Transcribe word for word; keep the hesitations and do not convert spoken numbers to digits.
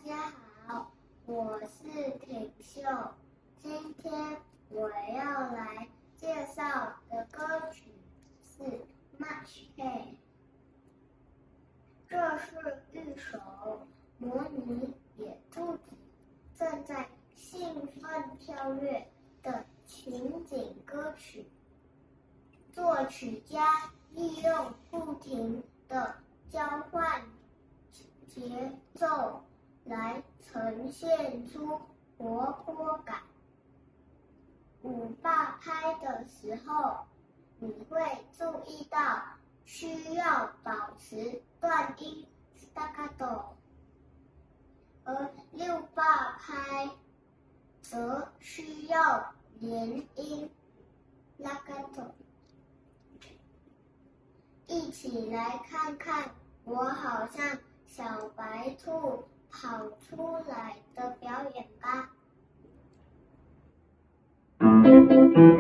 家好，我是挺秀。今天我要来介绍的歌曲是《Much Hay》，这是一首模拟野兔子正在兴奋跳跃的情景歌曲。作曲家利用不停的交换节奏来呈现出活泼感。五八拍的时候，你会注意到需要保持断音 staccato， 而六八拍则需要连音 legato。一起来看看我好像小白兔跑出来的表演吧。